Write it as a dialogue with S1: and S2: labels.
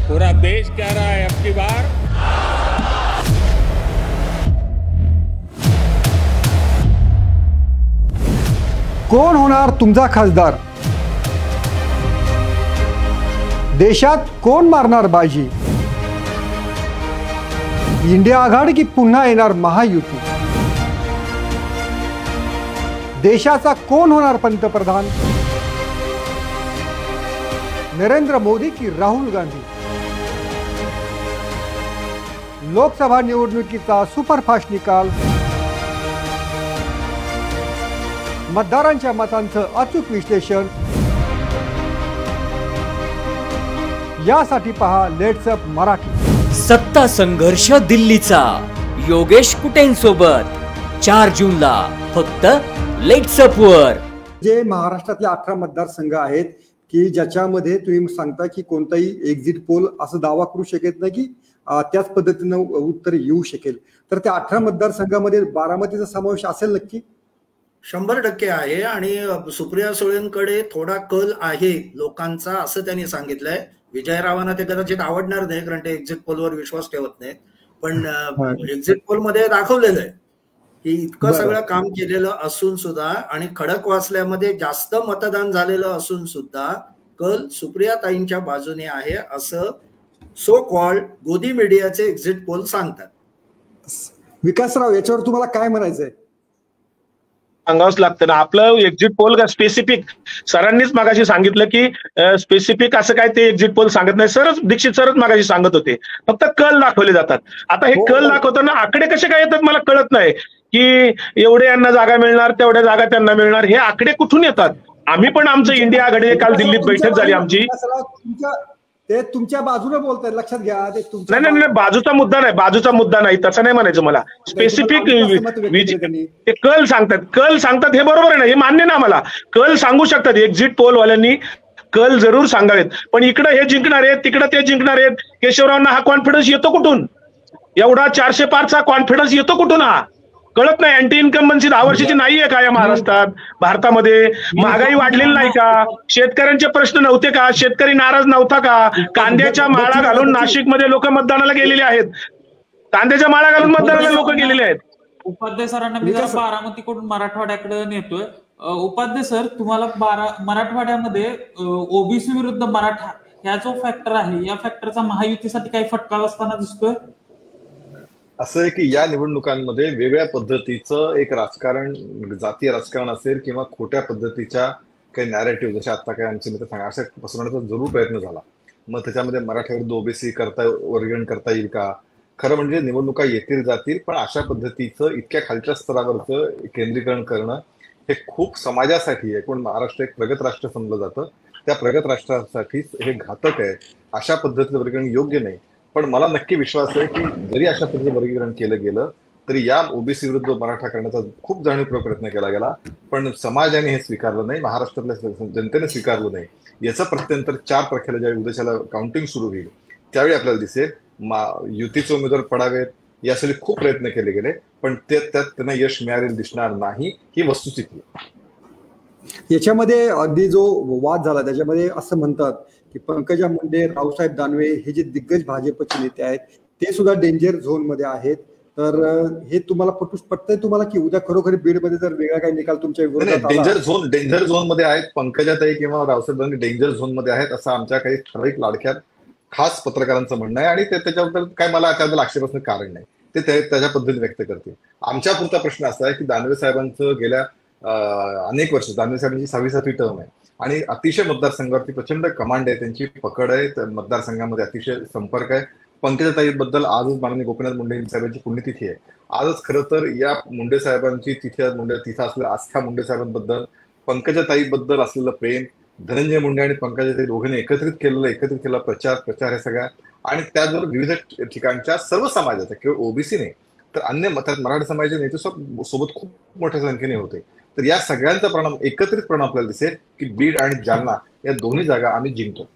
S1: पूरा देश कह रहा है अब की बार
S2: कोण होणार तुमचा खासदार? देशात कोण मारणार बाजी? इंडिया आघाडी की पुन्हा येणार महायुती? देशाचा कोण होणार पंतप्रधान? नरेंद्र मोदी की राहुल गांधी? लोकसभा निवडणुकीचा सुपरफास्ट निकाल, मतदारांच्या मतांचं अचूक विश्लेषण यासाठी पहा लेट्स अप मराठी।
S3: सत्ता संघर्ष दिल्लीचा योगेश कुटेंसोबत 4 जूनला फक्त लेट्स अप वर।
S2: जे महाराष्ट्रातले 18 मतदारसंघ आहेत की ज्याच्यामध्ये तुम्ही सांगता की कोणताही एक्झिट पोल असं दावा करू शकत नाही की त्याच पद्धतीनं उत्तर येऊ शकेल, तर त्या 18 मतदारसंघामध्ये बारामतीचा समावेश असेल नक्की?
S4: 100% आहे आणि सुप्रिया सुळेंकडे थोडा कल आहे लोकांचा असं त्यांनी सांगितलंय। विजयरावांना ते कदाचित आवडणार नाही कारण ते एक्झिट पोलवर विश्वास ठेवत नाहीत, पण एक्झिट पोल मध्ये दाखवलेलं आहे की इतकं सगळं काम केलेलं असून सुद्धा आणि खडकवासल्यामध्ये जास्त मतदान झालेलं असून सुद्धा कल सुप्रिया ताईंच्या बाजूने आहे असं सो कॉल्ड गोदी मीडियाचे एक्झिट पोल सांगतात।
S2: विकासराव, याच्यावर तुम्हाला काय म्हणायचंय?
S5: सांगावंच लागतं ना, आपलं एक्झिट पोल का स्पेसिफिक सरांनीच मागाशी सांगितलं की स्पेसिफिक असं काय ते एक्झिट पोल सांगत नाही। सरच दीक्षित सरच मागाशी सांगत होते, फक्त कल दाखवले जातात। आता हे कल दाखवताना आकडे कसे काय येतात मला कळत नाही की एवढे यांना जागा मिळणार तेवढ्या जागा त्यांना मिळणार, हे आकडे कुठून येतात? आम्ही पण आमचं इंडिया आघाडी काल दिल्लीत बैठक झाली आमची,
S2: ते तुमच्या बाजूने बोलताय, लक्षात घ्या।
S5: नाही, बाजूचा मुद्दा नाही तसं नाही म्हणायचं मला। स्पेसिफिक ते कल सांगतात हे बरोबर आहे ना, हे मान्य ना मला। कल सांगू शकतात, एक्झिट पोल वाल्यांनी कल जरूर सांगावेत, पण इकडे हे जिंकणार आहेत तिकडे ते जिंकणार आहेत। केशवरावांना हा कॉन्फिडन्स येतो कुठून? एवढा 400 पारचा कॉन्फिडन्स येतो कुठून? हा कळत नाही। अँटी इन्कम्बन्सी 10 वर्षाची नाहीये का या महाराष्ट्रात? भारतामध्ये महागाई वाढलेली नाही का? शेतकऱ्यांचे प्रश्न नव्हते का? शेतकरी नाराज नव्हता का? कांद्याच्या माळा घालून नाशिकमध्ये लोक मतदानाला गेलेले आहेत, कांद्याच्या माळा घालून मतदानाला लोक गेलेले आहेत।
S6: उपाध्याय सरांना मी बारामतीकडून मराठवाड्याकडे नेतोय। उपाध्याय सर, तुम्हाला मराठवाड्यामध्ये ओबीसी विरुद्ध मराठा ह्या जो फॅक्टर आहे, या फॅक्टरचा महायुतीसाठी काही फटका असताना दिसतोय?
S7: असं आहे की या निवडणुकांमध्ये वेगळ्या पद्धतीचं एक राजकारण, जातीय राजकारण असेल किंवा खोट्या पद्धतीच्या काही नॅरेटिव्ह, जसे आता काही आमचे मित्र सांगा, अशा पसरवण्याचा जरूर प्रयत्न झाला। मग त्याच्यामध्ये मराठ्याविरुद्ध ओबीसी वर्गीकरण करता येईल का? खरं म्हणजे निवडणुका येतील जातील, पण अशा पद्धतीचं इतक्या खालच्या स्तरावरचं केंद्रीकरण करणं हे खूप समाजासाठी आहे। पण महाराष्ट्र एक प्रगत राष्ट्र समजलं जातं, त्या प्रगत राष्ट्रासाठीच हे घातक आहे। अशा पद्धतीचं वर्गीकरण योग्य नाही। पण मला नक्की विश्वास आहे की जरी अशा पद्धतीचं वर्गीकरण केलं गेलं तरी या ओबीसी विरुद्ध मराठा करण्याचा खूप जाणीवपूर्वक प्रयत्न केला गेला, पण समाजाने हे स्वीकारलं नाही, महाराष्ट्रातल्या जनतेने स्वीकारलं नाही। याचं प्रत्यंतर 4 तारखेला ज्यावेळी उद्याच्याला काउंटिंग सुरू होईल त्यावेळी आपल्याला दिसेल युतीचे उमेदवार पडावेत यासाठी खूप प्रयत्न केले गेले, पण त्यात त्यांना यश मिळालेलं दिसणार नाही, ही वस्तुस्थिती।
S2: याच्यामध्ये अगदी जो वाद झाला त्याच्यामध्ये असं म्हणतात की पंकजा मुंडे, रावसाहेब दानवे हे जे दिग्गज भाजपचे नेते आहेत ते सुद्धा डेंजर झोन मध्ये आहेत, तर हे तुम्हाला पटतंय तुम्हाला की उद्या खरोखर बीड मध्ये जर वेगळा काही निकाल तुमच्या विरोधात आला?
S7: डेंजर झोन मध्ये आहेत पंकजाताई किंवा रावसाहेब दानवे, डेंजर झोन मध्ये आहेत असं आमच्या काही ठराविक लाडक्या खास पत्रकारांचं म्हणणं आहे, आणि त्याच्याबद्दल काय मला त्याबद्दल आक्षेप असणं कारण नाही, ते त्याच्या पद्धतीने व्यक्त करतील। आमच्या पुरता प्रश्न असा आहे की दानवे साहेबांचं गेल्या अनेक वर्ष, दानवे साहेबांची 6वी-7वी टर्म आहे आणि अतिशय मतदारसंघावरती प्रचंड कमांड आहे, त्यांची पकड आहे, मतदारसंघामध्ये अतिशय संपर्क आहे। पंकजाताईबद्दल आजच माननीय गोपीनाथ मुंडे साहेबांची पुण्यतिथी आहे। आजच खरं तर या मुंडे साहेबांची तिथं असलेल्या आस्था मुंडे साहेबांबद्दल, पंकजाताईबद्दल असलेलं प्रेम, धनंजय मुंडे आणि पंकजाताई दोघांनी एकत्रित केलेला प्रचार हे सगळ्या, आणि त्याचबरोबर विविध ठिकाणच्या सर्व समाजाचा, केवळ ओबीसी नाही तर अन्य मराठा समाजाचे नेते सोबत खूप मोठ्या संख्येने होते। तर या सगळ्यांचा परिणाम, एकत्रित परिणाम आपल्याला दिसेल की बीड आणि जालना या दोन्ही जागा आम्ही जिंकतो।